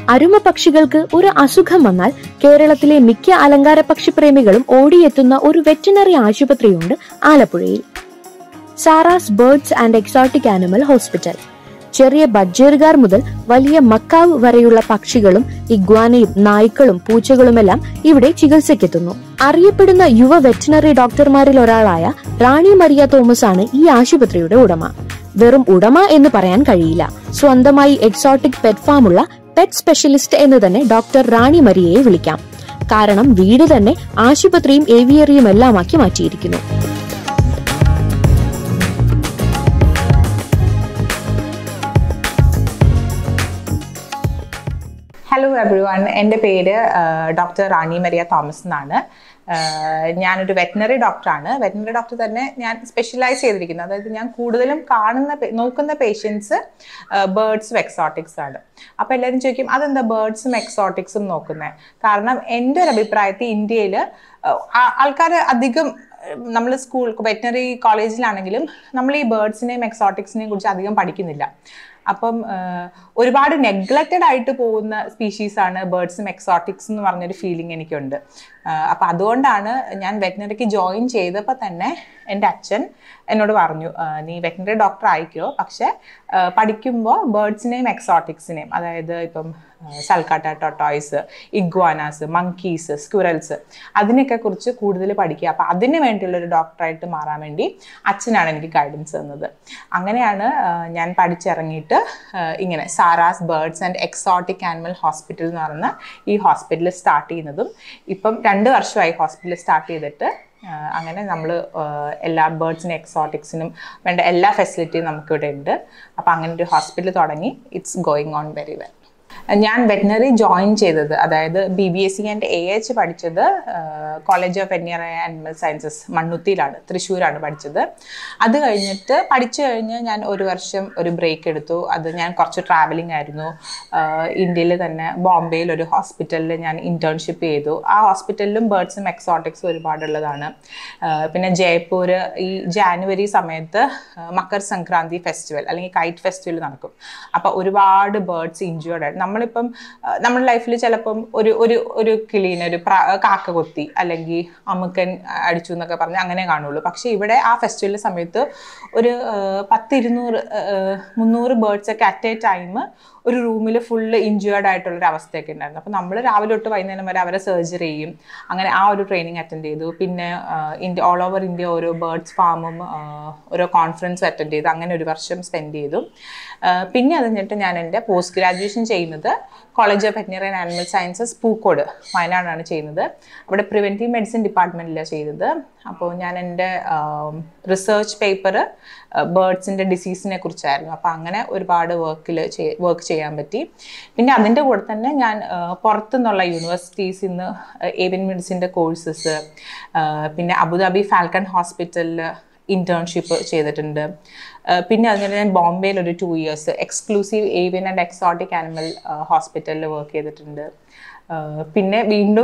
അരുമ പക്ഷികൾക്ക് ഒരു അസുഖം വന്നാൽ കേരളത്തിലെ മിക്ക അലങ്കാര പക്ഷിപ്രേമികളും ഓടിയെത്തുന്ന ഒരു വെറ്റിനറി ആശുപത്രിയുണ്ട് ആലപ്പുഴയിൽ. Sara's birds and exotic animal hospital. ചെറിയ ബഡ്ജേറുകാർ മുതൽ വലിയ മക്കാവ് വരെയുള്ള പക്ഷികളും ഇഗ്വാനയും നായ്ക്കളും പൂച്ചകളുമെല്ലാം ഇവിടെ ചികിത്സയ്ക്കെത്തുന്നു. അറിയപ്പെടുന്ന യുവ വെറ്റിനറി ഡോക്ടർമാരിൽ ഒരാളായ റാണി മരിയ തോമസ് ആണ് ഈ ആശുപത്രിയുടെ ഉടമ. വെറും ഉടമ എന്ന് പറയാൻ കഴിയില്ല. സ്വന്തമായി എക്സോട്ടിക് പെറ്റ് ഫാമുള്ള പെറ്റ് സ്പെഷ്യലിസ്റ്റ് എന്ന് തന്നെ ഡോക്ടർ റാണി മരിയയെ വിളിക്കാം. കാരണം വീട് തന്നെ ആശുപത്രിയും ഏവിയറിയും എല്ലാമാക്കി മാറ്റിയിരിക്കുന്നു. ഹലോ എവ്രിവൺ, എൻ്റെ പേര് ഡോക്ടർ റാണി മരിയ തോമസ് എന്നാണ്. ഞാനൊരു വെറ്റിനറി ഡോക്ടറാണ്. വെറ്റിനറി ഡോക്ടർ തന്നെ ഞാൻ സ്പെഷ്യലൈസ് ചെയ്തിരിക്കുന്നത്, അതായത് ഞാൻ കൂടുതലും നോക്കുന്ന പേഷ്യൻസ് ബേർഡ്സും എക്സോട്ടിക്സ് ആണ്. അപ്പോൾ എല്ലാവരും ചോദിക്കും അതെന്താ ബേർഡ്സും എക്സോട്ടിക്സും നോക്കുന്നത്? കാരണം എൻ്റെ ഒരു അഭിപ്രായത്തിൽ ഇന്ത്യയിൽ ആൾക്കാർ അധികം നമ്മൾ വെറ്റിനറി കോളേജിലാണെങ്കിലും നമ്മൾ ഈ ബേർഡ്സിനെയും എക്സോട്ടിക്സിനെയും കുറിച്ച് അധികം പഠിക്കുന്നില്ല. അപ്പം ഒരുപാട് നെഗ്ലക്റ്റഡ് ആയിട്ട് പോകുന്ന സ്പീഷീസാണ് ബേർഡ്സും എക്സോട്ടിക്സ് എന്ന് പറഞ്ഞൊരു ഫീലിംഗ് എനിക്കുണ്ട്. അപ്പം അതുകൊണ്ടാണ് ഞാൻ വെറ്റിനറിക്ക് ജോയിൻ ചെയ്തപ്പോൾ തന്നെ എൻ്റെ അച്ഛൻ എന്നോട് പറഞ്ഞു, നീ വെറ്റിനറി ഡോക്ടർ ആയിക്കോ, പക്ഷെ പഠിക്കുമ്പോൾ ബേർഡ്സിനെയും എക്സോട്ടിക്സിനെയും, അതായത് ഇപ്പം sulcata tortoise, iguanas, monkeys, squirrels, അതിനെയൊക്കെ കുറിച്ച് കൂടുതൽ പഠിക്കുക. അപ്പം അതിന് വേണ്ടിയുള്ളൊരു ഡോക്ടറായിട്ട് മാറാൻ വേണ്ടി അച്ഛനാണ് എനിക്ക് ഗൈഡൻസ് തന്നത്. അങ്ങനെയാണ് ഞാൻ പഠിച്ചിറങ്ങിയിട്ട് ഇങ്ങനെ Sara's birds and exotic animal hospital എന്ന് പറയുന്ന ഈ ഹോസ്പിറ്റൽ സ്റ്റാർട്ട് ചെയ്യുന്നതും. ഇപ്പം 2 വർഷമായി ഹോസ്പിറ്റൽ സ്റ്റാർട്ട് ചെയ്തിട്ട്. അങ്ങനെ നമ്മൾ എല്ലാ ബേർഡ്സിനും എക്സോട്ടിക്സിനും വേണ്ട എല്ലാ ഫെസിലിറ്റിയും നമുക്കിവിടെ ഉണ്ട്. അപ്പോൾ അങ്ങനെ ഒരു ഹോസ്പിറ്റൽ തുടങ്ങി. It's going on very well. ഞാൻ വെറ്റിനറി ജോയിൻ ചെയ്തത്, അതായത് BBSc ആൻഡ് AH പഠിച്ചത് college of veterinary animal sciences മണ്ണുത്തിയിലാണ്, തൃശ്ശൂരാണ് പഠിച്ചത്. അത് പഠിച്ചു കഴിഞ്ഞ് ഞാൻ 1 വർഷം ഒരു ബ്രേക്ക് എടുത്തു. അത് ഞാൻ കുറച്ച് ട്രാവലിംഗ് ആയിരുന്നു. ഇന്ത്യയിൽ തന്നെ ബോംബെയിൽ ഒരു ഹോസ്പിറ്റലിൽ ഞാൻ ഇന്റേൺഷിപ്പ് ചെയ്തു. ആ ഹോസ്പിറ്റലിലും ബേർഡ്സും എക്സോട്ടിക്സും ഒരുപാടുള്ളതാണ്. പിന്നെ ജയ്പൂർ ഈ ജാനുവരി സമയത്ത് മകർ സംക്രാന്തി ഫെസ്റ്റിവൽ അല്ലെങ്കിൽ കൈറ്റ് ഫെസ്റ്റിവൽ നടക്കും. അപ്പോൾ ഒരുപാട് ബേർഡ്സ് ഇഞ്ചേർഡ് ആയിട്ട്, നമ്മളിപ്പം നമ്മുടെ ലൈഫിൽ ചിലപ്പം ഒരു കിളീനെ ഒരു കാക്ക കൊത്തി അല്ലെങ്കിൽ അമുക്കൻ അടിച്ചു എന്നൊക്കെ പറഞ്ഞ് അങ്ങനെ കാണുള്ളൂ. പക്ഷെ ഇവിടെ ആ ഫെസ്റ്റിവൽ സമയത്ത് ഒരു 100-300 ബേർഡ്സ് ഒക്കെ അറ്റ് എ ടൈം ഒരു റൂമിൽ ഫുള്ള് ഇഞ്ചേർഡ് ആയിട്ടുള്ളൊരു അവസ്ഥയൊക്കെ ഉണ്ടായിരുന്നു. അപ്പോൾ നമ്മൾ രാവിലെ തൊട്ട് വൈകുന്നേരം വരെ അവരെ സർജറി ചെയ്യും. അങ്ങനെ ആ ഒരു ട്രെയിനിങ് അറ്റൻഡ് ചെയ്തു. പിന്നെ ഓൾ ഓവർ ഇന്ത്യ ഓരോ ബേർഡ്സ് ഫാമും ഓരോ കോൺഫറൻസും അറ്റൻഡ് ചെയ്തു. അങ്ങനെ 1 വർഷം സ്പെൻഡ് ചെയ്തു. പിന്നെ അത് കഴിഞ്ഞിട്ട് ഞാൻ എൻ്റെ പോസ്റ്റ് ഗ്രാജുവേഷൻ ചെയ്യുന്നത് college of veterinary and animal sciences Pookode വയനാടാണ് ചെയ്യുന്നത്. അവിടെ പ്രിവെൻറ്റീവ് മെഡിസിൻ ഡിപ്പാർട്ട്മെൻറ്റിലാണ് ചെയ്തത്. അപ്പോൾ ഞാൻ എൻ്റെ റിസർച്ച് പേപ്പർ ബേർഡ്സിൻ്റെ ഡിസീസിനെ കുറിച്ചായിരുന്നു. അപ്പോൾ അങ്ങനെ ഒരുപാട് വർക്ക് ചെയ്യാൻ പറ്റി. പിന്നെ അതിൻ്റെ കൂടെ തന്നെ ഞാൻ പുറത്തുനിന്നുള്ള യൂണിവേഴ്സിറ്റീസിൽ നിന്ന് ഏവിയൻ മെഡിസിൻ്റെ കോഴ്സസ്, പിന്നെ അബുദാബി ഫാൽക്കൺ ഹോസ്പിറ്റലിൽ ഇന്റേൺഷിപ്പ് ചെയ്തിട്ടുണ്ട്. പിന്നെ അതിന് ഞാൻ ബോംബെയിൽ ഒരു 2 years exclusive avian and exotic animal ഹോസ്പിറ്റലിൽ വർക്ക് ചെയ്തിട്ടുണ്ട്. പിന്നെ വീണ്ടും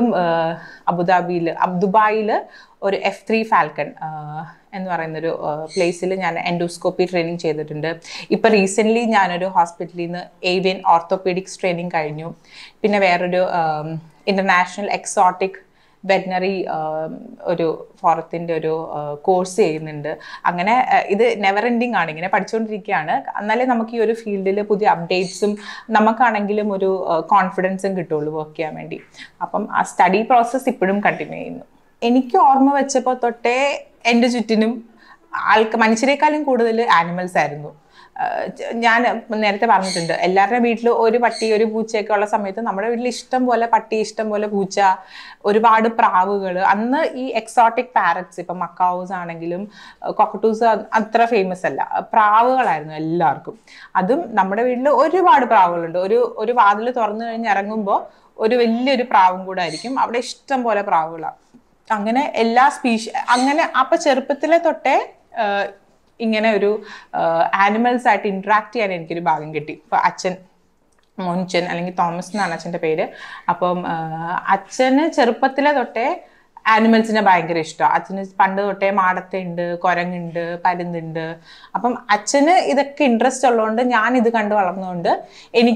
ദുബായിൽ ഒരു F3 ഫാൽക്കൺ എന്ന് പറയുന്നൊരു പ്ലേസിൽ ഞാൻ എൻഡോസ്കോപ്പി ട്രെയിനിങ് ചെയ്തിട്ടുണ്ട്. ഇപ്പോൾ റീസെൻ്റ്ലി ഞാനൊരു ഹോസ്പിറ്റലിൽ നിന്ന് ഏവിയൻ ഓർത്തോപീഡിക്സ് ട്രെയിനിങ് കഴിഞ്ഞു. പിന്നെ വേറൊരു ഇൻ്റർനാഷണൽ എക്സോട്ടിക് വെറ്റിനറി ഒരു ഫോറത്തിൻ്റെ ഒരു കോഴ്സ് ചെയ്യുന്നുണ്ട്. അങ്ങനെ ഇത് നെവർ എൻഡിങ് ആണ്, ഇങ്ങനെ പഠിച്ചുകൊണ്ടിരിക്കുകയാണ്. എന്നാലേ നമുക്ക് ഈ ഒരു ഫീൽഡിൽ പുതിയ അപ്ഡേറ്റ്സും നമുക്കാണെങ്കിലും ഒരു കോൺഫിഡൻസും കിട്ടുള്ളൂ വർക്ക് ചെയ്യാൻ വേണ്ടി. അപ്പം ആ സ്റ്റഡി പ്രോസസ്സ് ഇപ്പോഴും കണ്ടിന്യൂ ചെയ്യുന്നു. എനിക്ക് ഓർമ്മ വെച്ചപ്പോൾ തൊട്ടേ എൻ്റെ ചുറ്റിനും മനുഷ്യരെക്കാളും കൂടുതൽ ആനിമൽസ് ആയിരുന്നു. ഞാൻ നേരത്തെ പറഞ്ഞിട്ടുണ്ട്, എല്ലാവരുടെ വീട്ടിലും ഒരു പട്ടി ഒരു പൂച്ചയൊക്കെ ഉള്ള സമയത്ത് നമ്മുടെ വീട്ടിൽ ഇഷ്ടം പോലെ പട്ടി, ഇഷ്ടം പോലെ പൂച്ച, ഒരുപാട് പ്രാവുകൾ. അന്ന് ഈ എക്സോട്ടിക് പാരറ്റ്സ്, ഇപ്പം മക്കാവൂസ് ആണെങ്കിലും കോക്കട്ടൂസ് അത്ര ഫേമസ് അല്ല, പ്രാവുകളായിരുന്നു എല്ലാവർക്കും. അതും നമ്മുടെ വീട്ടിൽ ഒരുപാട് പ്രാവുകളുണ്ട്. ഒരു വാതിൽ തുറന്നു കഴിഞ്ഞ് ഇറങ്ങുമ്പോൾ ഒരു വലിയൊരു പ്രാവും കൂടെ ആയിരിക്കും. അവിടെ ഇഷ്ടം പോലെ പ്രാവുകളാണ്. അങ്ങനെ എല്ലാ അങ്ങനെ അപ്പം ചെറുപ്പത്തിലെ തൊട്ടേ ഇങ്ങനെ ഒരു ആനിമൽസ് ആയിട്ട് ഇന്ററാക്ട് ചെയ്യാൻ എനിക്കൊരു ഭാഗ്യം കിട്ടി. ഇപ്പം അച്ഛൻ മോൻച്ചൻ അല്ലെങ്കിൽ തോമസ് എന്നാണ് അച്ഛൻ്റെ പേര്. അപ്പം അച്ഛന് ചെറുപ്പത്തിലെ തൊട്ടേ ആനിമൽസിനെ ഭയങ്കര ഇഷ്ടമാണ്. അച്ഛന് പണ്ട് തൊട്ടേ മാടത്തുണ്ട്, കുരങ്ങുണ്ട്, പരുന്തുണ്ട്. അപ്പം അച്ഛന് ഇതൊക്കെ ഇൻട്രസ്റ്റ് ഉള്ളതുകൊണ്ട് ഞാൻ ഇത് കണ്ട് വളർന്നുകൊണ്ട് എനിക്കും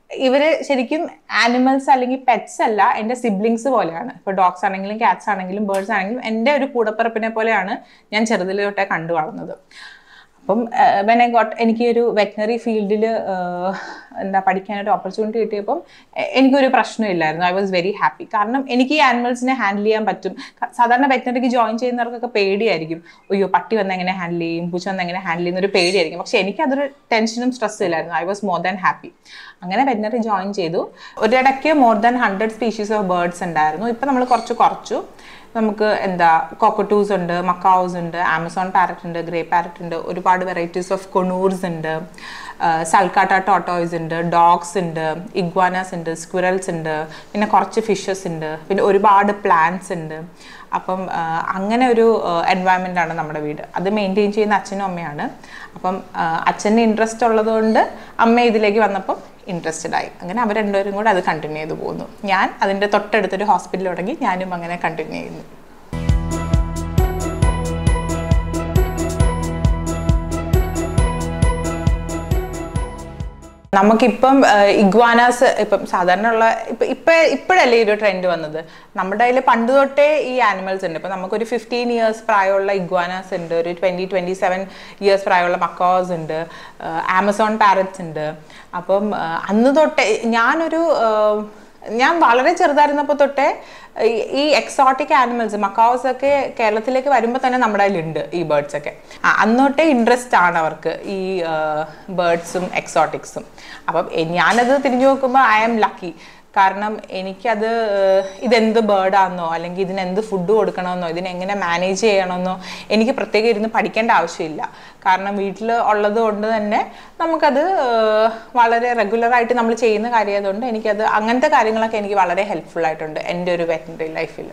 ഇവര് ശരിക്കും ആനിമൽസ് അല്ലെങ്കിൽ പെറ്റ്സ് അല്ല, എൻ്റെ സിബ്ലിങ്സ് പോലെയാണ്. ഇപ്പോൾ ഡോഗ്സ് ആണെങ്കിലും കാറ്റ്സ് ആണെങ്കിലും ബേർഡ്സ് ആണെങ്കിലും എൻ്റെ ഒരു കൂടപ്പിറപ്പിനെ പോലെയാണ് ഞാൻ ചെറുതിൽ തൊട്ടേ കണ്ടു വളർന്നത്. അപ്പം വെൻ ഐ ഗോട്ട് എനിക്ക് ഒരു വെറ്റിനറി ഫീൽഡിൽ എന്താ പഠിക്കാനൊരു ഓപ്പർച്യൂണിറ്റി കിട്ടിയപ്പം എനിക്കൊരു പ്രശ്നമില്ലായിരുന്നു. I was very happy. കാരണം എനിക്ക് ഈ ആനിമൽസിനെ ഹാൻഡിൽ ചെയ്യാൻ പറ്റും. സാധാരണ വെറ്റിനറിക്ക് ജോയിൻ ചെയ്യുന്നവർക്കൊക്കെ പേടിയായിരിക്കും, അയ്യോ പട്ടി വന്ന് എങ്ങനെ ഹാൻഡിൽ ചെയ്യും, പൂച്ച വന്ന് എങ്ങനെ ഹാൻഡിൽ ചെയ്യുന്നൊരു പേടിയായിരിക്കും. പക്ഷെ എനിക്കതൊരു ടെൻഷനും സ്ട്രെസ്സും ഇല്ലായിരുന്നു. I was more than happy. അങ്ങനെ വെറ്റിനറി ജോയിൻ ചെയ്തു. ഒരിടയ്ക്ക് more than 100 species of birds ഉണ്ടായിരുന്നു. ഇപ്പം നമ്മൾ കുറച്ചു നമുക്ക് എന്താ കോക്കട്ടൂസ് ഉണ്ട്, മക്കാവൂസ് ഉണ്ട്, ആമസോൺ പാരറ്റ് ഉണ്ട്, ഗ്രേ പാരറ്റ് ഉണ്ട്, ഒരുപാട് വെറൈറ്റീസ് ഓഫ് കൊണൂർസ് ഉണ്ട്, സൽക്കാട്ട ടോട്ടോയ്സ് ഉണ്ട്, ഡോഗ്സ് ഉണ്ട്, ഇഗ്വാനാസ് ഉണ്ട്, സ്ക്വിറൽസ് ഉണ്ട്, പിന്നെ കുറച്ച് ഫിഷസ് ഉണ്ട്, പിന്നെ ഒരുപാട് പ്ലാന്റ്സ് ഉണ്ട്. അപ്പം അങ്ങനെ ഒരു എൻവയൺമെൻ്റ് ആണ് നമ്മുടെ വീട്. അത് മെയിൻറ്റെയിൻ ചെയ്യുന്ന അച്ഛനും അമ്മയാണ്. അപ്പം അച്ഛന് ഇൻട്രസ്റ്റ് ഉള്ളതുകൊണ്ട് അമ്മ ഇതിലേക്ക് വന്നപ്പം ഇൻട്രസ്റ്റഡ് ആയി. അങ്ങനെ അവർ രണ്ടുപേരും കൂടെ അത് കണ്ടിന്യൂ ചെയ്ത് പോകുന്നു. ഞാൻ അതിൻ്റെ തൊട്ടടുത്തൊരു ഹോസ്പിറ്റലിൽ തുടങ്ങി, ഞാനും അങ്ങനെ കണ്ടിന്യൂ ചെയ്യുന്നു. നമുക്കിപ്പം ഇഗ്വാനാസ് ഇപ്പം സാധാരണ ഉള്ള ഇപ്പോഴല്ലേ ഒരു ട്രെൻഡ് വന്നത്. നമ്മുടെ കയ്യിൽ പണ്ട് തൊട്ടേ ഈ ആനിമൽസ് ഉണ്ട്. ഇപ്പം നമുക്കൊരു 15 years പ്രായമുള്ള ഇഗ്വാനാസ് ഉണ്ട്, ഒരു 27 years പ്രായമുള്ള മക്കാവ്സ് ഉണ്ട്, ആമസോൺ പാരറ്റ്സ് ഉണ്ട്. അപ്പം അന്ന് തൊട്ടേ ഞാൻ വളരെ ചെറുതായിരുന്നപ്പോൾ തൊട്ടേ ഈ എക്സോട്ടിക് ആനിമൽസ് മക്കാവ്സ് ഒക്കെ കേരളത്തിലേക്ക് വരുമ്പോൾ തന്നെ നമ്മുടെ കയ്യിലുണ്ട് ഈ ബേർഡ്സ് ഒക്കെ. അന്നോട്ടേ ഇൻട്രസ്റ്റ് ആണ് അവർക്ക് ഈ ബേർഡ്സും എക്സോട്ടിക്സും. അപ്പം ഞാനത് തിരിഞ്ഞു നോക്കുമ്പോൾ ഐ ആം ലക്കി. കാരണം എനിക്കത് ഇതെന്ത് ബേർഡാണെന്നോ അല്ലെങ്കിൽ ഇതിനെന്ത് ഫുഡ് കൊടുക്കണമെന്നോ ഇതിനെങ്ങനെ മാനേജ് ചെയ്യണമെന്നോ എനിക്ക് പ്രത്യേകം ഇരുന്ന് പഠിക്കേണ്ട ആവശ്യമില്ല. കാരണം വീട്ടിൽ ഉള്ളത് കൊണ്ട് തന്നെ നമുക്കത് വളരെ റെഗുലറായിട്ട് നമ്മൾ ചെയ്യുന്ന കാര്യമായതുകൊണ്ട് എനിക്കത് അങ്ങനത്തെ കാര്യങ്ങളൊക്കെ എനിക്ക് വളരെ ഹെൽപ്ഫുൾ ആയിട്ടുണ്ട് എൻ്റെ ഒരു വെറ്റിനറി ലൈഫിൽ.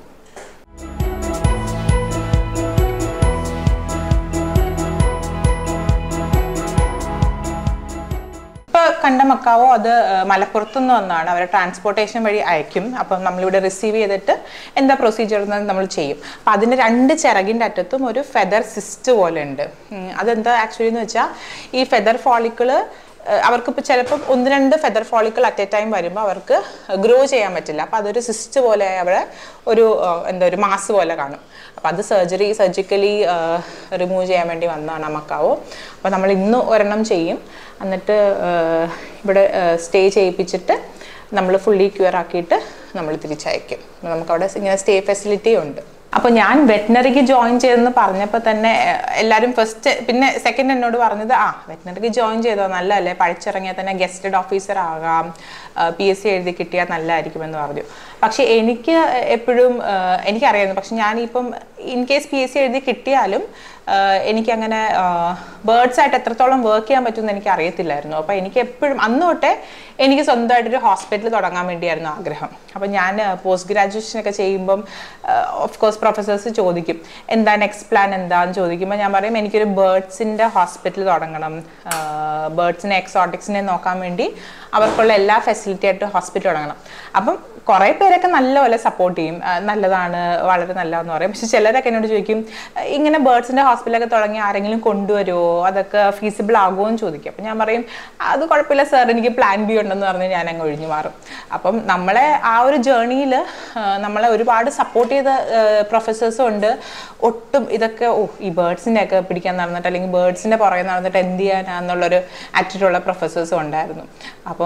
കണ്ട മക്കാവോ അത് മലപ്പുറത്തുനിന്ന് വന്നാണ്. അവരെ ട്രാൻസ്പോർട്ടേഷൻ വഴി അയക്കും. അപ്പം നമ്മളിവിടെ റിസീവ് ചെയ്തിട്ട് എന്താ പ്രൊസീജിയർ നമ്മൾ ചെയ്യും. അപ്പം അതിന് 2 ചിറകിൻ്റെ അറ്റത്തും ഒരു ഫെദർ സിസ്റ്റ് പോലെ ഉണ്ട്. അതെന്താ ആക്ച്വലി എന്ന് വെച്ചാൽ ഈ ഫെദർ ഫോളിക്കിള് അവർക്കിപ്പോൾ ചിലപ്പോൾ 1-2 feather follicle at a time വരുമ്പോൾ അവർക്ക് ഗ്രോ ചെയ്യാൻ പറ്റില്ല. അപ്പോൾ അതൊരു സിസ്റ്റ് പോലെ അവിടെ ഒരു ഒരു മാസ് പോലെ കാണും. അപ്പോൾ അത് സർജിക്കലി റിമൂവ് ചെയ്യാൻ വേണ്ടി വന്നതാണ് മക്കാവോ. അപ്പോൾ നമ്മൾ ഇന്ന് ഒരെണ്ണം ചെയ്യും, എന്നിട്ട് ഇവിടെ സ്റ്റേ ചെയ്യിപ്പിച്ചിട്ട് നമ്മൾ ഫുള്ളി ക്യൂർ ആക്കിയിട്ട് നമ്മൾ തിരിച്ചയക്കും. നമുക്കവിടെ ഇങ്ങനെ സ്റ്റേ ഫെസിലിറ്റിയും ഉണ്ട്. അപ്പോൾ ഞാൻ വെറ്റിനറിക്ക് ജോയിൻ ചെയ്തെന്ന് പറഞ്ഞപ്പോൾ തന്നെ എല്ലാവരും ഫസ്റ്റ് പിന്നെ സെക്കൻഡ് എന്നോട് പറഞ്ഞത് വെറ്റിനറിക്ക് ജോയിൻ ചെയ്തോ നല്ലതല്ലേ, പഠിച്ചിറങ്ങിയാൽ തന്നെ ഗസ്റ്റഡ് ഓഫീസർ ആകാം, PSC എഴുതി കിട്ടിയാൽ നല്ലതായിരിക്കുമെന്ന് പറഞ്ഞു. പക്ഷെ എനിക്ക് എപ്പോഴും എനിക്കറിയായിരുന്നു. പക്ഷെ ഞാനിപ്പം ഇൻ കേസ് PSC എഴുതി കിട്ടിയാലും എനിക്കങ്ങനെ ബേർഡ്സായിട്ട് എത്രത്തോളം വർക്ക് ചെയ്യാൻ പറ്റുമെന്ന് എനിക്ക് അറിയത്തില്ലായിരുന്നു. അപ്പോൾ എനിക്ക് എപ്പോഴും അന്ന് തൊട്ടേ എനിക്ക് സ്വന്തമായിട്ടൊരു ഹോസ്പിറ്റൽ തുടങ്ങാൻ വേണ്ടിയായിരുന്നു ആഗ്രഹം. അപ്പം ഞാൻ പോസ്റ്റ് ഗ്രാജുവേഷനൊക്കെ ചെയ്യുമ്പം ഓഫ് കോഴ്സ് പ്രൊഫസേഴ്സ് ചോദിക്കും എന്താ നെക്സ്റ്റ് പ്ലാൻ എന്താണെന്ന് ചോദിക്കുമ്പോൾ ഞാൻ പറയും എനിക്കൊരു ബേർഡ്സിൻ്റെ ഹോസ്പിറ്റൽ തുടങ്ങണം, ബേർഡ്സിനെ എക്സോട്ടിക്സിനെ നോക്കാൻ വേണ്ടി അവർക്കുള്ള എല്ലാ ഫെസിലിറ്റി ആയിട്ട് ഹോസ്പിറ്റൽ തുടങ്ങണം. അപ്പം കുറേ പേരൊക്കെ നല്ലപോലെ സപ്പോർട്ട് ചെയ്യും, നല്ലതാണ് വളരെ നല്ലതെന്ന് പറയും. പക്ഷെ ചിലരൊക്കെ എന്നോട് ചോദിക്കും ഇങ്ങനെ ബേർഡ്സിൻ്റെ ഹോസ്പിറ്റലൊക്കെ തുടങ്ങി ആരെങ്കിലും കൊണ്ടുവരുമോ, അതൊക്കെ ഫീസിബിൾ ആകുമോ എന്ന് ചോദിക്കും. അപ്പം ഞാൻ പറയും അത് കുഴപ്പമില്ല സാർ, എനിക്ക് പ്ലാൻ ബി ഉണ്ടെന്ന് പറഞ്ഞ് ഞാൻ അങ്ങ് ഒഴിഞ്ഞു മാറും. അപ്പം നമ്മളെ ആ ഒരു ജേർണിയിൽ നമ്മളെ ഒരുപാട് സപ്പോർട്ട് ചെയ്ത പ്രൊഫസേഴ്സും ഉണ്ട്. ഒട്ടും ഇതൊക്കെ ഈ ബേർഡ്സിനെയൊക്കെ പിടിക്കാൻ നടന്നിട്ട് അല്ലെങ്കിൽ ബേർഡ്സിൻ്റെ പുറകെ നടന്നിട്ട് എന്ത് ചെയ്യാനാന്നുള്ളൊരു ആറ്റിറ്റ്യൂഡുള്ള പ്രൊഫസേഴ്സും ഉണ്ടായിരുന്നു. അപ്പം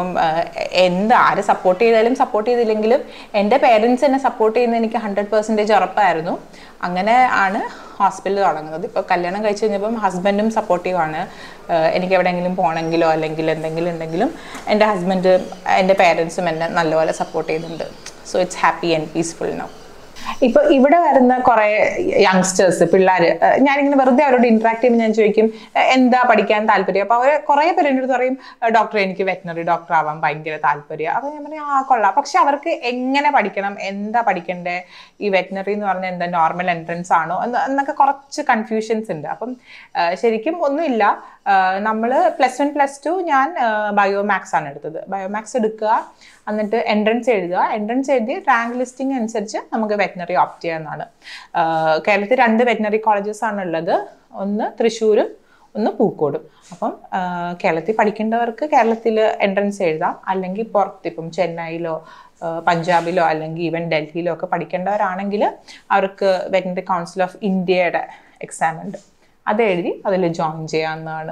ആര് സപ്പോർട്ട് ചെയ്താലും സപ്പോർട്ട് ചെയ്തില്ലെങ്കിലും എൻ്റെ പേരൻസ് എന്നെ സപ്പോർട്ട് ചെയ്യുന്നത് എനിക്ക് 100% ഉറപ്പായിരുന്നു. അങ്ങനെ ആണ് ഹോസ്പിറ്റൽ തുടങ്ങുന്നത്. ഇപ്പോൾ കല്യാണം കഴിച്ച് കഴിഞ്ഞപ്പം ഹസ്ബൻഡും സപ്പോർട്ടീവാണ്. എനിക്ക് എവിടെയെങ്കിലും പോകണമെങ്കിലോ അല്ലെങ്കിൽ എന്തെങ്കിലും ഉണ്ടെങ്കിലും എൻ്റെ ഹസ്ബൻഡ് എൻ്റെ പേരൻസും എന്നെ നല്ലപോലെ സപ്പോർട്ട് ചെയ്യുന്നുണ്ട്. So it's happy and peaceful now. ഇപ്പൊ ഇവിടെ വരുന്ന കുറെ യങ്സ്റ്റേഴ്സ് പിള്ളേര് ഞാനിങ്ങനെ വെറുതെ അവരോട് ഇന്ററാക്ട് ചെയ്യുമ്പോൾ ഞാൻ ചോദിക്കും എന്താ പഠിക്കാൻ താല്പര്യം. അപ്പൊ അവര് കുറെ പേര് എൻ്റെ അടുത്ത് പറയും ഡോക്ടർ എനിക്ക് വെറ്റിനറി ഡോക്ടർ ആവാൻ ഭയങ്കര താല്പര്യം. അപ്പൊ ഞാൻ പറയും കൊള്ളാം. പക്ഷെ അവർക്ക് എങ്ങനെ പഠിക്കണം, എന്താ പഠിക്കണ്ടേ, ഈ വെറ്റിനറി എന്ന് പറഞ്ഞാൽ എന്താ നോർമൽ എൻട്രൻസ് ആണോ എന്നൊക്കെ കുറച്ച് കൺഫ്യൂഷൻസ് ഉണ്ട്. അപ്പം ശരിക്കും ഒന്നുമില്ല. നമ്മൾ +1 +2 ഞാൻ ബയോമാക്സ് ആണ് എടുത്തത്. ബയോമാക്സ് എടുക്കുക, എന്നിട്ട് എൻട്രൻസ് എഴുതുക. എൻട്രൻസ് എഴുതി റാങ്ക് ലിസ്റ്റിംഗ് അനുസരിച്ച് നമുക്ക് വെറ്റിനറി ഓപ്റ്റ് ചെയ്യാവുന്നതാണ്. കേരളത്തിൽ 2 വെറ്റിനറി കോളേജസ് ആണ് ഉള്ളത്. ഒന്ന് തൃശ്ശൂരും ഒന്ന് പൂക്കോടും. അപ്പം കേരളത്തിൽ പഠിക്കേണ്ടവർക്ക് കേരളത്തിൽ എൻട്രൻസ് എഴുതാം, അല്ലെങ്കിൽ പുറത്ത് ഇപ്പം ചെന്നൈയിലോ പഞ്ചാബിലോ അല്ലെങ്കിൽ ഈവൻ ഡൽഹിയിലോ ഒക്കെ പഠിക്കേണ്ടവരാണെങ്കിൽ അവർക്ക് വെറ്ററിനറി കൗൺസിൽ ഓഫ് ഇന്ത്യയുടെ എക്സാം ഉണ്ട്, അത് എഴുതി അതിൽ ജോയിൻ ചെയ്യാവുന്നതാണ്.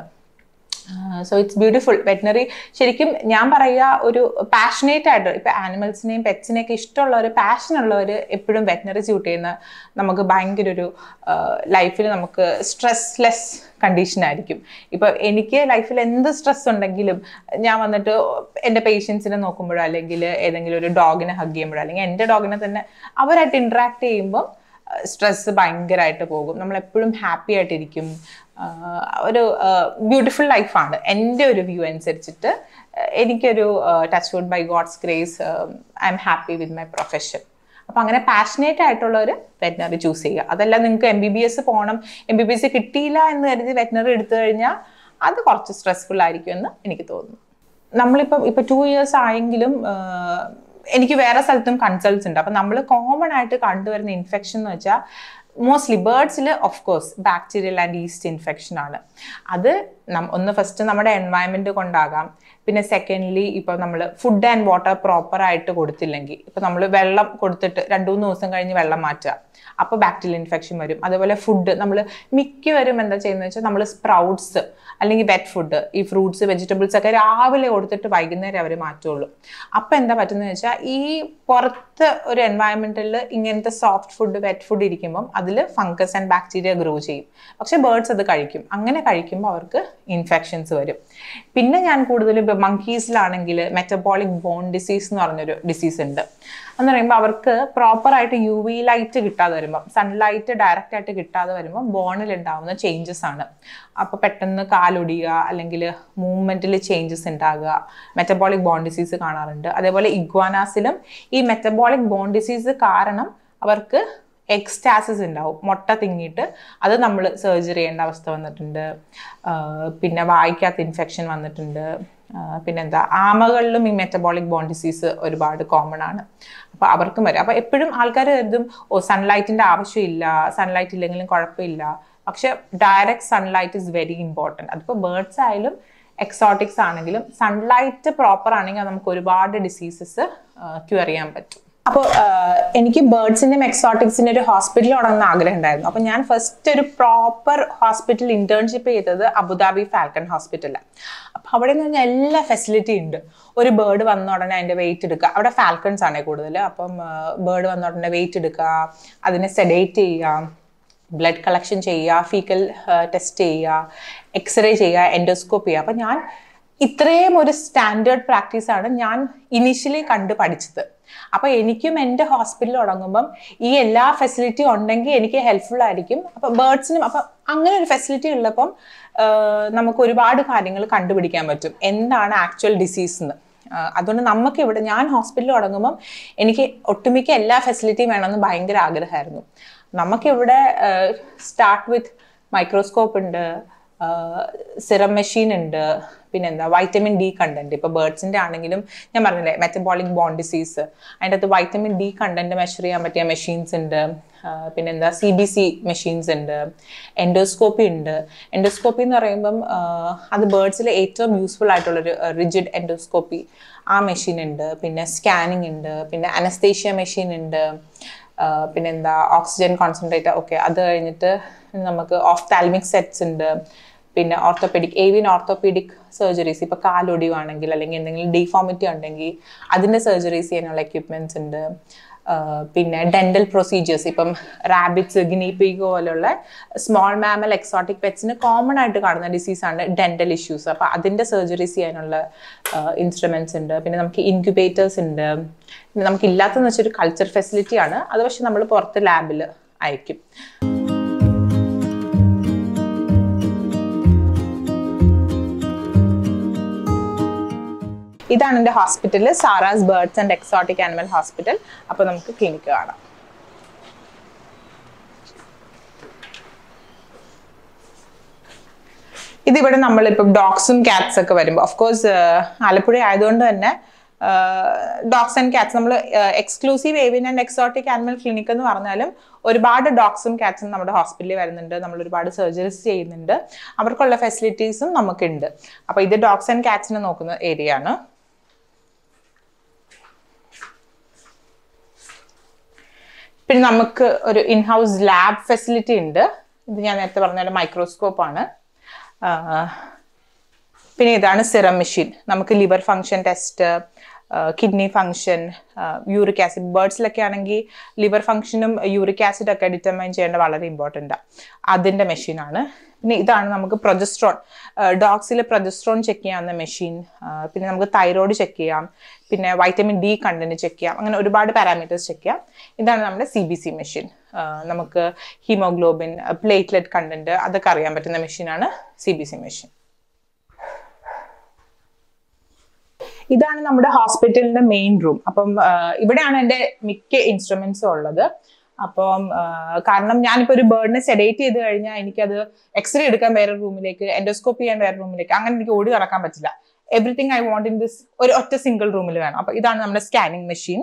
So it's beautiful. വെറ്ററിനറി ശരിക്കും ഞാൻ പറയുക ഒരു പാഷനേറ്റ് ആയിട്ട്, ഇപ്പം ആനിമൽസിനെയും പെറ്റ്സിനെയൊക്കെ ഇഷ്ടമുള്ള ഒരു പാഷനുള്ളവർ എപ്പോഴും വെറ്ററിനറി സ്യൂട്ട് ചെയ്യുന്ന നമുക്ക് ഭയങ്കര ഒരു ലൈഫിൽ നമുക്ക് സ്ട്രെസ്ലെസ് കണ്ടീഷനായിരിക്കും. ഇപ്പം എനിക്ക് ലൈഫിൽ എന്ത് സ്ട്രെസ് ഉണ്ടെങ്കിലും ഞാൻ വന്നിട്ട് എൻ്റെ പേഷ്യൻസിനെ നോക്കുമ്പോഴോ അല്ലെങ്കിൽ ഏതെങ്കിലും ഒരു ഡോഗിനെ ഹഗ് ചെയ്യുമ്പോഴോ അല്ലെങ്കിൽ എൻ്റെ ഡോഗിനെ തന്നെ അവരായിട്ട് ഇൻട്രാക്ട് ചെയ്യുമ്പോൾ സ്ട്രെസ് ഭയങ്കരമായിട്ട് പോകും. നമ്മളെപ്പോഴും ഹാപ്പി ആയിട്ടിരിക്കും. ഒരു ബ്യൂട്ടിഫുൾ ലൈഫാണ് എൻ്റെ ഒരു വ്യൂ അനുസരിച്ചിട്ട്. എനിക്കൊരു touch wood by God's grace I am happy with my profession. അപ്പം അങ്ങനെ പാഷനേറ്റ് ആയിട്ടുള്ളവർ വെറ്ററിനറി ചൂസ് ചെയ്യുക. അതല്ല നിങ്ങൾക്ക് MBBS പോകണം, MBBS കിട്ടിയില്ല എന്ന് കരുതി വെറ്ററിനറി എടുത്തു കഴിഞ്ഞാൽ അത് കുറച്ച് സ്ട്രെസ്ഫുൾ ആയിരിക്കും എന്ന് എനിക്ക് തോന്നുന്നു. നമ്മളിപ്പം 2 years ആയെങ്കിലും എനിക്ക് വേറെ സ്ഥലത്തും കൺസൾട്ട്സ് ഉണ്ട്. അപ്പം നമ്മൾ കോമൺ ആയിട്ട് കണ്ടുവരുന്ന ഇൻഫെക്ഷൻ എന്ന് വെച്ചാൽ മോസ്റ്റ്ലി ബേർഡ്സിൽ of course bacterial and yeast infection ആണ്. അത് ഒന്ന് ഫസ്റ്റ് നമ്മുടെ എൻവയൺമെൻറ്റ് കൊണ്ടാകാം. പിന്നെ സെക്കൻഡ്ലി ഇപ്പോൾ നമ്മൾ ഫുഡ് ആൻഡ് വാട്ടർ പ്രോപ്പറായിട്ട് കൊടുത്തില്ലെങ്കിൽ, ഇപ്പോൾ നമ്മൾ വെള്ളം കൊടുത്തിട്ട് 2-3 ദിവസം കഴിഞ്ഞ് വെള്ളം മാറ്റുക, അപ്പോൾ ബാക്ടീരിയൽ ഇൻഫെക്ഷൻ വരും. അതുപോലെ ഫുഡ് നമ്മൾ മിക്കവരും എന്താ ചെയ്യുന്നത് വെച്ചാൽ നമ്മൾ സ്പ്രൗട്ട്സ് അല്ലെങ്കിൽ വെറ്റ് ഫുഡ്, ഈ ഫ്രൂട്ട്സ് വെജിറ്റബിൾസ് ഒക്കെ രാവിലെ കൊടുത്തിട്ട് വൈകുന്നേരം അവർ മാറ്റുള്ളൂ. അപ്പം എന്താ പറ്റുന്നത് വെച്ചാൽ ഈ പുറത്ത് ഒരു എൻവയൺമെൻറ്റിൽ ഇങ്ങനത്തെ സോഫ്റ്റ് ഫുഡ് വെറ്റ് ഫുഡ് ഇരിക്കുമ്പം അതിൽ ഫംഗസ് ആൻഡ് ബാക്ടീരിയ ഗ്രോ ചെയ്യും. പക്ഷേ ബേർഡ്സ് അത് കഴിക്കും. അങ്ങനെ കഴിക്കുമ്പോൾ അവർക്ക് ഇൻഫെക്ഷൻസ് വരും. പിന്നെ ഞാൻ കൂടുതലും ഇപ്പോൾ മങ്കീസിലാണെങ്കിൽ മെറ്റബോളിക് ബോൺ ഡിസീസ് എന്ന് പറഞ്ഞൊരു ഡിസീസ് ഉണ്ട്. എന്ന് പറയുമ്പോൾ അവർക്ക് പ്രോപ്പറായിട്ട് UV ലൈറ്റ് കിട്ടാതെ വരുമ്പം, സൺലൈറ്റ് ഡയറക്റ്റ് ആയിട്ട് കിട്ടാതെ വരുമ്പോൾ ബോണിൽ ഉണ്ടാകുന്ന ചേഞ്ചസ് ആണ്. അപ്പോൾ പെട്ടെന്ന് കാലൊടിയുക അല്ലെങ്കിൽ മൂവ്മെൻറ്റിൽ ചേഞ്ചസ് ഉണ്ടാകുക, മെറ്റബോളിക് ബോൺ ഡിസീസ് കാണാറുണ്ട്. അതേപോലെ ഇഗ്വാനാസിലും ഈ മെറ്റബോളിക് ബോൺ ഡിസീസ് കാരണം അവർക്ക് എക്സ്റ്റാസിസ് ഉണ്ടാവും, മുട്ട തിങ്ങിയിട്ട് അത് നമ്മൾ സർജറി ചെയ്യേണ്ട അവസ്ഥ വന്നിട്ടുണ്ട്. പിന്നെ വായിക്കകത്ത് ഇൻഫെക്ഷൻ വന്നിട്ടുണ്ട്. പിന്നെന്താ, ആമകളിലും ഈ മെറ്റബോളിക് ബോൺ ഡിസീസ് ഒരുപാട് കോമൺ ആണ്. അപ്പോൾ അവർക്കും വരും. അപ്പോൾ എപ്പോഴും ആൾക്കാർ കരുതും സൺലൈറ്റിൻ്റെ ആവശ്യമില്ല, സൺലൈറ്റ് ഇല്ലെങ്കിലും കുഴപ്പമില്ല. പക്ഷെ direct sunlight is very important. അതിപ്പോൾ ബേർഡ്സ് ആയാലും എക്സോട്ടിക്സ് ആണെങ്കിലും സൺലൈറ്റ് പ്രോപ്പർ ആണെങ്കിൽ നമുക്ക് ഒരുപാട് ഡിസീസസ് ക്യൂർ ചെയ്യാൻ പറ്റും. അപ്പോൾ എനിക്ക് ബേർഡ്സിൻ്റെയും എക്സോട്ടിക്സിൻ്റെ ഒരു ഹോസ്പിറ്റൽ തുടങ്ങുന്ന ആഗ്രഹം ഉണ്ടായിരുന്നു. അപ്പോൾ ഞാൻ ഫസ്റ്റ് ഒരു പ്രോപ്പർ ഹോസ്പിറ്റൽ ഇന്റേൺഷിപ്പ് ചെയ്തത് അബുദാബി ഫാൽക്കൺ ഹോസ്പിറ്റലാണ്. അപ്പോൾ അവിടെ എന്ന് പറഞ്ഞാൽ എല്ലാ ഫെസിലിറ്റി ഉണ്ട്. ഒരു ബേർഡ് വന്ന ഉടനെ അതിൻ്റെ വെയിറ്റ് എടുക്കുക, അവിടെ ഫാൽക്കൺസ് ആണ് കൂടുതൽ. അപ്പം ബേർഡ് വന്ന ഉടനെ വെയിറ്റ് എടുക്കുക, അതിനെ സെഡേറ്റ് ചെയ്യുക, ബ്ലഡ് കളക്ഷൻ ചെയ്യുക, ഫീക്കൽ ടെസ്റ്റ് ചെയ്യുക, എക്സ്റേ ചെയ്യുക, എൻഡോസ്കോപ്പ് ചെയ്യുക. അപ്പം ഞാൻ ഇത്രയും ഒരു സ്റ്റാൻഡേർഡ് പ്രാക്ടീസാണ് ഞാൻ ഇനീഷ്യലി കണ്ട് പഠിച്ചത്. അപ്പോൾ എനിക്കും എൻ്റെ ഹോസ്പിറ്റൽ തുടങ്ങുമ്പം ഈ എല്ലാ ഫെസിലിറ്റിയും ഉണ്ടെങ്കിൽ എനിക്ക് ഹെൽപ്ഫുൾ ആയിരിക്കും. അപ്പം ബേർഡ്സിനും അപ്പം അങ്ങനെ ഒരു ഫെസിലിറ്റി ഉള്ളപ്പം നമുക്ക് ഒരുപാട് കാര്യങ്ങൾ കണ്ടുപിടിക്കാൻ പറ്റും, എന്താണ് ആക്ച്വൽ ഡിസീസ് എന്ന്. അതുകൊണ്ട് നമുക്ക് ഇവിടെ ഞാൻ ഹോസ്പിറ്റൽ തുടങ്ങുമ്പം എനിക്ക് ഒട്ടുമിക്ക എല്ലാ ഫെസിലിറ്റിയും വേണമെന്ന് ഭയങ്കര ആഗ്രഹമായിരുന്നു. നമുക്കിവിടെ സ്റ്റാർട്ട് വിത്ത് മൈക്രോസ്കോപ്പ് ഉണ്ട്, സിറം മെഷീൻ ഉണ്ട്, പിന്നെന്താ വൈറ്റമിൻ D കണ്ടന്റ്. ഇപ്പോൾ ബേർഡ്സിൻ്റെ ആണെങ്കിലും ഞാൻ പറഞ്ഞില്ലേ മെറ്റബോളിക് ബോൺ ഡിസീസ്, അതിൻ്റെ അകത്ത് വൈറ്റമിൻ D കണ്ടന്റ് മെഷർ ചെയ്യാൻ പറ്റിയ മെഷീൻസ് ഉണ്ട്. പിന്നെന്താ CBC മെഷീൻസ് ഉണ്ട്, എൻഡോസ്കോപ്പി ഉണ്ട്. എൻഡോസ്കോപ്പി എന്ന് പറയുമ്പം അത് ബേർഡ്സിൽ ഏറ്റവും യൂസ്ഫുൾ ആയിട്ടുള്ളൊരു റിജിഡ് എൻഡോസ്കോപ്പി, ആ മെഷീൻ ഉണ്ട്. പിന്നെ സ്കാനിങ് ഉണ്ട്, പിന്നെ അനസ്തേഷ്യ മെഷീൻ ഉണ്ട്, പിന്നെന്താ ഓക്സിജൻ കോൺസെൻട്രേറ്റർ. ഓക്കെ, അത് കഴിഞ്ഞിട്ട് നമുക്ക് ഓഫ്താൽമിക് സെറ്റ്സ് ഉണ്ട്. പിന്നെ ഓർത്തോപെഡിക്, ഏവിയൻ ഓർത്തോപെഡിക് സർജറീസ്, ഇപ്പോൾ കാലൊടിവാണെങ്കിൽ അല്ലെങ്കിൽ എന്തെങ്കിലും ഡിഫോമിറ്റി ഉണ്ടെങ്കിൽ അതിൻ്റെ സർജറീസ് ചെയ്യാനുള്ള എക്യുപ്മെൻറ്റ്സ് ഉണ്ട്. പിന്നെ ഡെന്റൽ പ്രൊസീജിയേഴ്സ്, ഇപ്പം റാബിറ്റ്സ്, ഗിനിപിഗ് പോലുള്ള സ്മോൾ മാമൽ എക്സോട്ടിക് പെറ്റ്സിന് കോമൺ ആയിട്ട് കാണുന്ന ഡിസീസാണ് ഡെന്റൽ ഇഷ്യൂസ്. അപ്പോൾ അതിൻ്റെ സർജറീസ് ചെയ്യാനുള്ള ഇൻസ്ട്രുമെൻറ്റ്സ് ഉണ്ട്. പിന്നെ നമുക്ക് ഇൻക്യുബേറ്റേഴ്സ് ഉണ്ട്. പിന്നെ നമുക്കില്ലാത്തതെന്ന് വെച്ചൊരു കൾച്ചർ ഫെസിലിറ്റിയാണ്, അത് പക്ഷെ നമ്മൾ പുറത്ത് ലാബിൽ അയക്കും. ഇതാണ് എൻ്റെ hospital, Sara's birds and exotic animal hospital. അപ്പോൾ നമുക്ക് ക്ലിനിക്ക് കാണാം. ഇതിവിടെ നമ്മളിപ്പോൾ ഡോഗ്സും ക്യാറ്റ്സ് ഒക്കെ വരുമ്പോൾ, ഓഫ് കോഴ്സ് ആലപ്പുഴ ആയതുകൊണ്ട് തന്നെ ഡോഗ്സ് ആൻഡ് കാറ്റ്സ്. നമ്മൾ exclusive avian and exotic animal clinic എന്ന് പറഞ്ഞാലും ഒരുപാട് ഡോഗ്സും കാറ്റ്സും നമ്മുടെ ഹോസ്പിറ്റലിൽ വരുന്നുണ്ട്. നമ്മൾ ഒരുപാട് സർജറീസ് ചെയ്യുന്നുണ്ട്. അവർക്കുള്ള ഫെസിലിറ്റീസും നമുക്കുണ്ട്. അപ്പോൾ ഇത് ഡോഗ്സ് ആൻഡ് കാറ്റ്സിനെ നോക്കുന്ന ഏരിയ ആണ്. പിന്നെ നമുക്ക് ഒരു ഇൻഹൗസ് ലാബ് ഫെസിലിറ്റി ഉണ്ട്. ഇത് ഞാൻ നേരത്തെ പറഞ്ഞ മൈക്രോസ്കോപ്പാണ്. പിന്നെ ഇതാണ് സിറം മെഷീൻ. നമുക്ക് liver function test, kidney function, uric acid, ബേർഡ്സിലൊക്കെ ആണെങ്കിൽ ലിവർ ഫങ്ഷനും യൂറിക് ആസിഡ് ഒക്കെ ഡിറ്റർമൈൻ ചെയ്യേണ്ട വളരെ ഇമ്പോർട്ടൻ്റാണ്. അതിൻ്റെ മെഷീനാണ്. പിന്നെ ഇതാണ് നമുക്ക് പ്രൊജസ്ട്രോൺ, ഡോഗ്സിൽ പ്രൊജസ്ട്രോൺ ചെക്ക് ചെയ്യാവുന്ന മെഷീൻ. പിന്നെ നമുക്ക് തൈറോയ്ഡ് ചെക്ക് ചെയ്യാം, പിന്നെ വൈറ്റമിൻ ഡി കണ്ടന്റ് ചെക്ക് ചെയ്യാം. അങ്ങനെ ഒരുപാട് പാരാമീറ്റേഴ്സ് ചെക്ക് ചെയ്യാം. ഇതാണ് നമ്മുടെ CBC മെഷീൻ. നമുക്ക് ഹീമോഗ്ലോബിൻ, പ്ലേറ്റ്ലെറ്റ് കണ്ടന്റ് അതൊക്കെ അറിയാൻ പറ്റുന്ന മെഷീനാണ് CBC മെഷീൻ. ഇതാണ് നമ്മുടെ ഹോസ്പിറ്റലിന്റെ മെയിൻ റൂം. അപ്പം ഇവിടെയാണ് എൻ്റെ മിക്ക ഇൻസ്ട്രുമെന്റ്സും ഉള്ളത്. അപ്പം കാരണം ഞാനിപ്പോൾ ഒരു ബേർഡിനെ സെഡേറ്റ് ചെയ്ത് കഴിഞ്ഞാൽ എനിക്കത് എക്സ്റേ എടുക്കാൻ വേറെ റൂമിലേക്ക്, എൻഡോസ്കോപ്പ് ചെയ്യാൻ വേറെ റൂമിലേക്ക്, അങ്ങനെ എനിക്ക് ഓടി നടക്കാൻ പറ്റില്ല. Everything I want in this ഒരു ഒറ്റ സിംഗിൾ റൂമിൽ വേണം. അപ്പൊ ഇതാണ് നമ്മുടെ സ്കാനിങ് മെഷീൻ.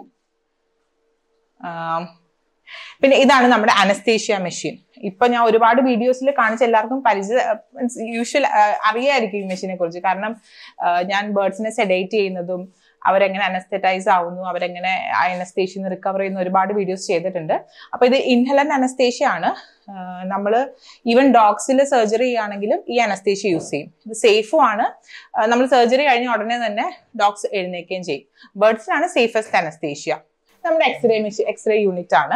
പിന്നെ ഇതാണ് നമ്മുടെ അനസ്തേഷ്യ മെഷീൻ. ഇപ്പൊ ഞാൻ ഒരുപാട് വീഡിയോസിൽ കാണിച്ച എല്ലാവർക്കും യൂഷ്വൽ അറിയായിരിക്കും ഈ മെഷീനെ കുറിച്ച്. കാരണം ഞാൻ ബേർഡ്സിനെ സെഡേറ്റ് ചെയ്യുന്നതും അവരെങ്ങനെ അനസ്തെറ്റൈസ് ആവുന്നു, അവരെങ്ങനെ അനസ്തേഷ്യന്ന് റിക്കവർ ചെയ്യുന്ന ഒരുപാട് വീഡിയോസ് ചെയ്തിട്ടുണ്ട്. അപ്പൊ ഇത് ഇൻഹലന്റ് അനസ്തേഷ്യ ആണ്. നമ്മൾ ഈവൻ ഡോഗ്സിൽ സർജറി ചെയ്യുകയാണെങ്കിലും ഈ അനസ്തേഷ്യ യൂസ് ചെയ്യും. ഇത് സേഫും ആണ്. നമ്മൾ സർജറി കഴിഞ്ഞ ഉടനെ തന്നെ ഡോഗ്സ് എഴുന്നേക്കുകയും ചെയ്യും. ബേർഡ്സിനാണ് സേഫസ്റ്റ് അനസ്തേഷ്യ. നമ്മുടെ എക്സ്റേ യൂണിറ്റ് ആണ്.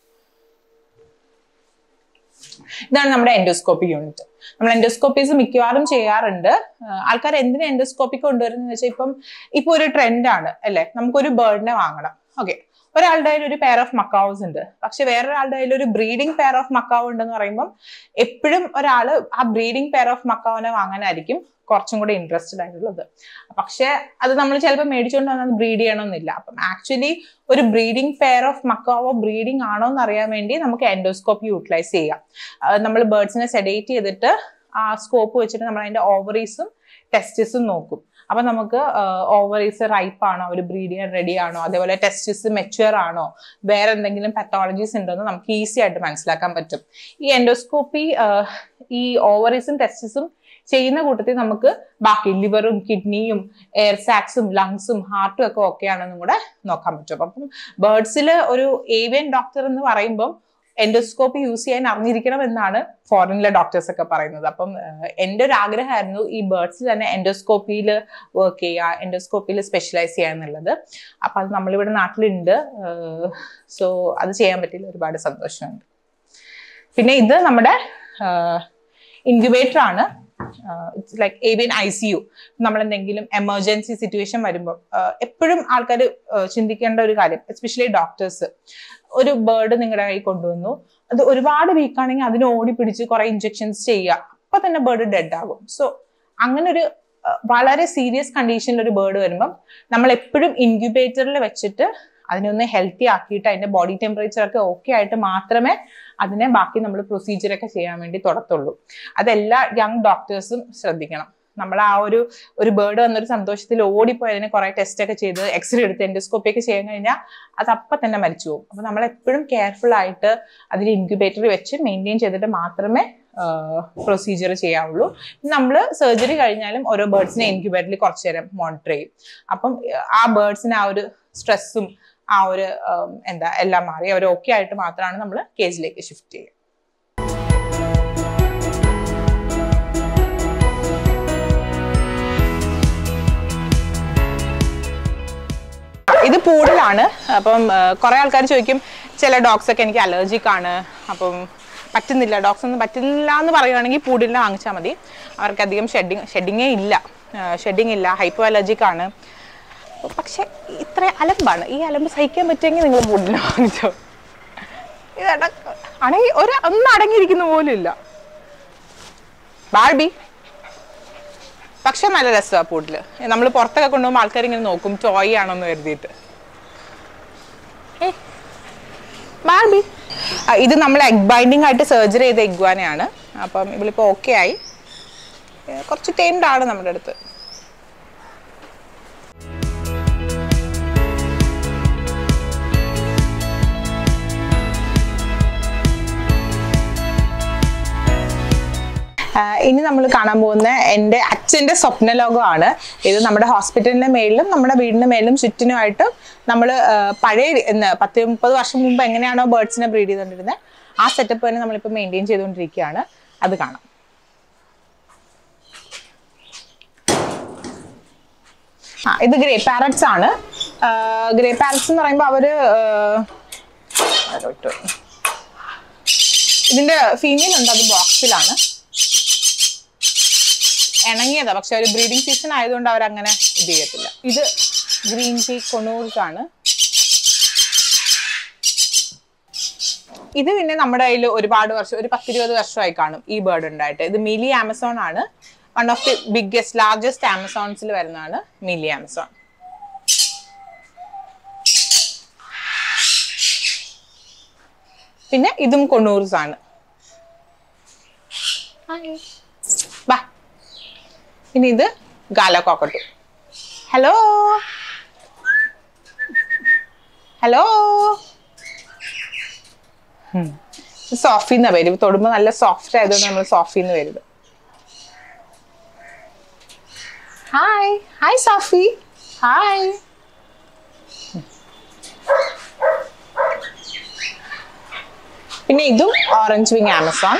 ഇതാണ് നമ്മുടെ എൻഡോസ്കോപ്പി യൂണിറ്റ്. നമ്മൾ എൻഡോസ്കോപ്പീസ് മിക്കവാറും ചെയ്യാറുണ്ട്. ആൾക്കാർ എന്തിനാ എൻഡോസ്കോപ്പി കൊണ്ടുവരുന്നത് വെച്ചാൽ ഇപ്പൊ ഒരു ട്രെൻഡാണ് അല്ലെ, നമുക്കൊരു ബേർഡിനെ വാങ്ങണം. ഓക്കെ, ഒരാളുടെ കയ്യിൽ ഒരു പെയർ ഓഫ് മക്കാവ്സ് ഉണ്ട്, പക്ഷെ വേറൊരാളുടെ കയ്യിൽ ഒരു ബ്രീഡിംഗ് പെയർ ഓഫ് മക്കാവ് ഉണ്ടെന്ന് പറയുമ്പോൾ എപ്പോഴും ഒരാള് ആ ബ്രീഡിംഗ് പെയർ ഓഫ് മക്കാവിനെ വാങ്ങാനായിരിക്കും കുറച്ചും കൂടെ ഇൻട്രസ്റ്റഡ് ആയിട്ടുള്ളത്. പക്ഷെ അത് നമ്മൾ ചിലപ്പോൾ മേടിച്ചുകൊണ്ട് വന്നാൽ ബ്രീഡ് ചെയ്യണമെന്നില്ല. അപ്പം ആക്ച്വലി ഒരു ബ്രീഡിംഗ് പെയർ ഓഫ് മക്കാവോ ബ്രീഡിംഗ് ആണോ എന്ന് അറിയാൻ വേണ്ടി നമുക്ക് എൻഡോസ്കോപ്പി യൂട്ടിലൈസ് ചെയ്യാം. നമ്മൾ ബേർഡ്സിനെ സെഡേറ്റ് ചെയ്തിട്ട് ആ സ്കോപ്പ് വെച്ചിട്ട് നമ്മൾ അതിന്റെ ഓവറീസും ടെസ്റ്റിസും നോക്കും. അപ്പൊ നമുക്ക് ഓവറീസ് റൈപ്പ് ആണോ, ഒരു ബ്രീഡ് ചെയ്യാൻ റെഡി ആണോ, അതേപോലെ ടെസ്റ്റിസ് മെച്യൂർ ആണോ, വേറെ എന്തെങ്കിലും പത്തോളജീസ് ഉണ്ടോ എന്ന് നമുക്ക് ഈസി ആയിട്ട് മനസ്സിലാക്കാൻ പറ്റും. ഈ എൻഡോസ്കോപ്പി ഈ ഓവറീസും ടെസ്റ്റിസും ചെയ്യുന്ന കൂട്ടത്തിൽ നമുക്ക് ബാക്കി ലിവറും കിഡ്നിയും എയർ സാക്സും ലങ്സും ഹാർട്ടും ഒക്കെ ഓക്കെ ആണെന്നും കൂടെ നോക്കാൻ പറ്റും. അപ്പം ബേർഡ്സിൽ ഒരു ഏവിയൻ ഡോക്ടർ എന്ന് പറയുമ്പം എൻഡോസ്കോപ്പി യൂസ് ചെയ്യാൻ അറിഞ്ഞിരിക്കണം എന്നാണ് ഫോറിനിലെ ഡോക്ടേഴ്സ് ഒക്കെ പറയുന്നത്. അപ്പം എൻ്റെ ഒരു ആഗ്രഹമായിരുന്നു ഈ ബേർഡ്സിൽ തന്നെ എൻഡോസ്കോപ്പിയിൽ വർക്ക് ചെയ്യുക, എൻഡോസ്കോപ്പിയിൽ സ്പെഷ്യലൈസ് ചെയ്യുക എന്നുള്ളത്. അപ്പം അത് നമ്മളിവിടെ നാട്ടിലുണ്ട്. സോ അത് ചെയ്യാൻ പറ്റില്ല, ഒരുപാട് സന്തോഷമുണ്ട്. പിന്നെ ഇത് നമ്മുടെ ഇൻക്യുബേറ്റർ ആണ്. It's like avian ICU. നമ്മൾ എന്തെങ്കിലും എമർജൻസി സിറ്റുവേഷൻ വരുമ്പോൾ എപ്പോഴും ആൾക്കാർ ചിന്തിക്കേണ്ട ഒരു കാര്യം, എസ്പെഷ്യലി ഡോക്ടേഴ്സ്, ഒരു ബേർഡ് നിങ്ങളുടെ കയ്യിൽ കൊണ്ടുവന്നു, അത് ഒരുപാട് വീക്കാണെങ്കിൽ അതിന് ഓടി പിടിച്ച് കുറെ ഇഞ്ചെക്ഷൻസ് ചെയ്യുക, അപ്പൊ തന്നെ ബേർഡ് ഡെഡ് ആകും. സോ അങ്ങനെ ഒരു വളരെ സീരിയസ് കണ്ടീഷനിൽ ഒരു ബേർഡ് വരുമ്പം നമ്മൾ എപ്പോഴും ഇൻക്യുബേറ്ററിൽ വെച്ചിട്ട് അതിനൊന്ന് ഹെൽത്തി ആക്കിയിട്ട് അതിന്റെ ബോഡി ടെമ്പറേച്ചർ ഒക്കെ ഓക്കെ ആയിട്ട് മാത്രമേ അതിനെ ബാക്കി നമ്മൾ പ്രൊസീജിയറൊക്കെ ചെയ്യാൻ വേണ്ടി തുടത്തുള്ളൂ. അതെല്ലാ യങ് ഡോക്ടേഴ്സും ശ്രദ്ധിക്കണം. നമ്മൾ ആ ഒരു ബേർഡ് വന്നൊരു സന്തോഷത്തിൽ ഓടിപ്പോയി അതിനെ കുറെ ടെസ്റ്റ് ഒക്കെ ചെയ്ത് എക്സ്റേ എടുത്ത് എൻഡോസ്കോപ്പി ഒക്കെ ചെയ്യാൻ കഴിഞ്ഞാൽ അത് അപ്പം തന്നെ മരിച്ചു പോകും. അപ്പൊ നമ്മൾ എപ്പോഴും കെയർഫുൾ ആയിട്ട് അതിൽ ഇൻക്യുബേറ്ററിൽ വെച്ച് മെയിൻറ്റെയിൻ ചെയ്തിട്ട് മാത്രമേ പ്രൊസീജിയർ ചെയ്യാവുള്ളൂ. നമ്മൾ സർജറി കഴിഞ്ഞാലും ഓരോ ബേർഡ്സിനെ ഇൻക്യുബേറ്ററിൽ കുറച്ചു നേരം മോണിറ്റർ ചെയ്യും. അപ്പം ആ ബേർഡ്സിന് ആ ഒരു സ്ട്രെസ്സും ആ ഒരു എല്ലാം മാറി അവർ ഓക്കെ ആയിട്ട് മാത്രമാണ് നമ്മൾ കേജിലേക്ക് ഷിഫ്റ്റ് ചെയ്യുക. ഇത് പൂഡിലാണ്. അപ്പം കുറെ ആൾക്കാർ ചോദിക്കും, ചില ഡോഗ്സ് ഒക്കെ എനിക്ക് അലർജിക് ആണ്, അപ്പം പറ്റുന്നില്ല, ഡോഗ്സ് ഒന്നും പറ്റുന്നില്ല എന്ന് പറയുകയാണെങ്കിൽ പൂഡിലിനെ വാങ്ങിച്ചാൽ മതി. അവർക്കധികം ഷെഡിങ്ങേ ഇല്ല, ഹൈപ്പോ അലർജിക് ആണ്. പക്ഷെ ഇത്ര അലമ്പാണ്, ഈ അലമ്പ് സഹിക്കാൻ പറ്റുമെങ്കിൽ നിങ്ങൾ പൂഡിലിനെ വാങ്ങിച്ചോ. ആണെങ്കിൽ ഒന്നും അടങ്ങിയിരിക്കുന്ന പോലും ഇല്ല. ബാർബി പക്ഷെ നല്ല രസമാണ് പൂഡില്. നമ്മൾ പുറത്തൊക്കെ കൊണ്ടുപോകുമ്പോൾ ആൾക്കാർ ഇങ്ങനെ നോക്കും ടോയ് ആണോന്ന് കരുതിയിട്ട്. ബാർബി ഇത് നമ്മൾ എഗ് ബൈൻഡിങ് ആയിട്ട് സർജറി ചെയ്ത ഇഗ്വാനയാണ്. അപ്പം ഇവളിപ്പോൾ ഓക്കെ ആയി, കുറച്ച് ടൈംഡ് ആണ് നമ്മുടെ അടുത്ത്. ഇനി നമ്മൾ കാണാൻ പോകുന്ന എൻ്റെ അച്ഛൻ്റെ സ്വപ്നലോകമാണ്. ഇത് നമ്മുടെ ഹോസ്പിറ്റലിൻ്റെ മേളിലും നമ്മുടെ വീടിൻ്റെ മേളിലും ചുറ്റിനുമായിട്ടും നമ്മൾ പഴയ 10-30 വർഷം മുമ്പ് എങ്ങനെയാണോ ബേർഡ്സിനെ ബ്രീഡ് ചെയ്തുകൊണ്ടിരുന്നത് ആ സെറ്റപ്പ് തന്നെ നമ്മളിപ്പോൾ മെയിൻറ്റെയിൻ ചെയ്തുകൊണ്ടിരിക്കുകയാണ്. അത് കാണാം. ഇത് ഗ്രേ പാരറ്റ്സ് ആണ്. ഗ്രേ പാരറ്റ്സ് എന്ന് പറയുമ്പോൾ അവര് ഇതിന്റെ ഫീമെയിൽ ഉണ്ട്, അത് ബോക്സിലാണ്. ഇണങ്ങിയതാ, പക്ഷെ ഒരു ബ്രീഡിംഗ് സീസൺ ആയതുകൊണ്ട് അവരങ്ങനെ ഇത് ചെയ്യത്തില്ല. ഇത് ഗ്രീൻ പീക്ക് കൊണൂർസ് ആണ്. ഇത് പിന്നെ നമ്മുടെ കയ്യിൽ ഒരുപാട് വർഷം, ഒരു 10-20 വർഷമായി കാണും ഈ ബേർഡ് ഉണ്ടായിട്ട്. ഇത് മിലി ആമസോൺ ആണ്. One of the biggest largest ആമസോൺസിൽ വരുന്നതാണ് മിലി ആമസോൺ. പിന്നെ ഇതും കൊണൂർസ് ആണ്. ഇനി ഇത് ഗാല കോക്കട്ടു. Hello hello. സോഫിന്ന് വരും, തൊടുമ്പോൾ നല്ല സോഫ്റ്റ് ആയതുകൊണ്ട് നമ്മൾ സോഫിന്ന് വരുന്നത്. Hi hi Sophie, hi. പിന്നെ ഇതും ഓറഞ്ച് വിങ് ആമസോൺ.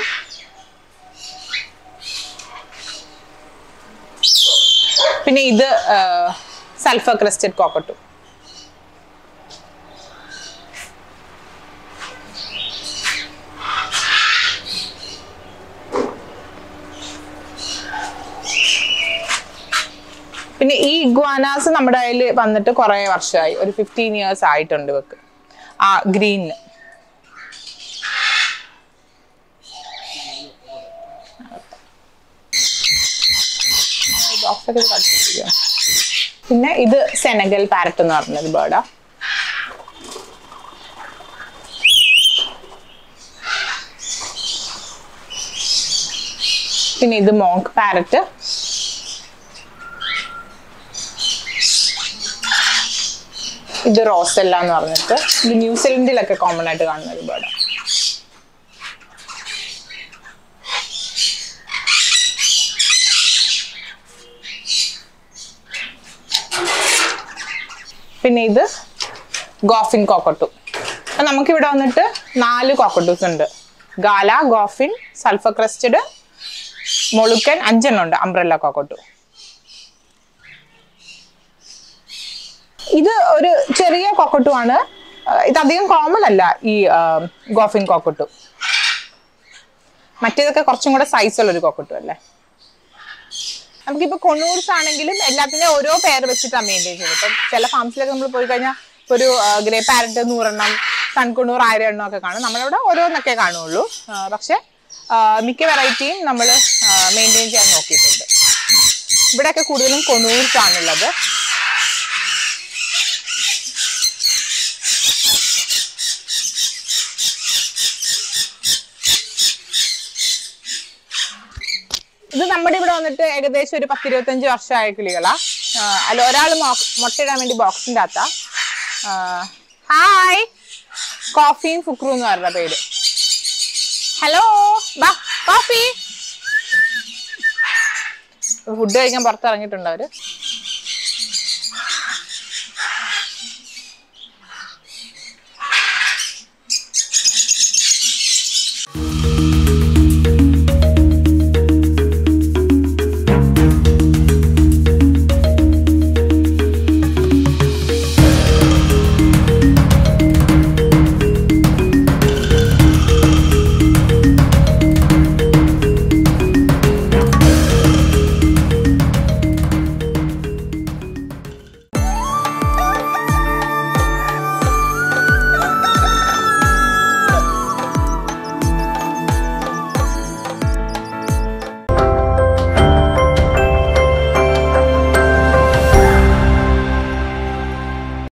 പിന്നെ ഇത് സൾഫർ ക്രസ്റ്റഡ് കോക്കട്ടു. പിന്നെ ഈ ഇഗ്വാനാസ് നമ്മുടെ കയ്യിൽ വന്നിട്ട് കുറെ വർഷമായി, ഒരു 15 years ആയിട്ടുണ്ട് ഇവക്ക്. ആ ഗ്രീനിന് പിന്നെ ഇത് സെനഗൽ പാരറ്റ് എന്ന് പറഞ്ഞൊരു ബേർഡാ. പിന്നെ ഇത് മോങ്ക് പാരറ്റ്. ഇത് റോസെല്ല എന്ന് പറഞ്ഞിട്ട്, ഇത് ന്യൂസിലൻഡിലൊക്കെ കോമൺ ആയിട്ട് കാണുന്ന ഒരു ബേർഡാണ്. പിന്നെ ഇത് ഗോഫിൻ കോക്കട്ടു. നമുക്കിവിടെ വന്നിട്ട് 4 കോക്കട്ടൂസ് ഉണ്ട്. Galah, Goffin, sulphur crested, Moluccan, 5 എണ്ണം ഉണ്ട്. Umbrella cockatoo. ഇത് ഒരു ചെറിയ കോക്കട്ടു ആണ്. ഇത് അധികം കോമൺ അല്ല ഈ ഗോഫിൻ കോക്കട്ടു. മറ്റേതൊക്കെ കുറച്ചും കൂടെ സൈസ് ഉള്ളൊരു കോക്കട്ടു അല്ലേ. നമുക്കിപ്പോൾ കൊണൂർസ് ആണെങ്കിലും എല്ലാത്തിനും ഓരോ പേര് വെച്ചിട്ടാണ് മെയിൻറ്റെയിൻ ചെയ്യുന്നത്. ഇപ്പം ചില ഫാംസിലൊക്കെ നമ്മൾ പോയി കഴിഞ്ഞാൽ ഒരു ഗ്രേ പാരറ്റ് 100 എണ്ണം, സൺകൊണൂർ 1000 എണ്ണം ഒക്കെ കാണും. നമ്മളിവിടെ ഓരോന്നൊക്കെ കാണുള്ളൂ. പക്ഷെ മിക്ക വെറൈറ്റിയും നമ്മൾ മെയിൻറ്റെയിൻ ചെയ്യാൻ നോക്കിയിട്ടുണ്ട്. ഇവിടെയൊക്കെ കൂടുതലും കൊണൂർസ് ആണുള്ളത്. ഇത് നമ്മുടെ ഇവിടെ വന്നിട്ട് ഏകദേശം ഒരു 10-25 വർഷമായ കിളികളാ. അല്ല, ഒരാൾ മുട്ടയിടാൻ വേണ്ടി ബോക്സിൻ്റെ അകത്താ. ഹായ്, കോഫിയും ഫുക്രു എന്ന് പറഞ്ഞ പേര്. Hello, coffee. ഫുഡ് കഴിക്കാൻ പുറത്തിറങ്ങിയിട്ടുണ്ട് അവര്.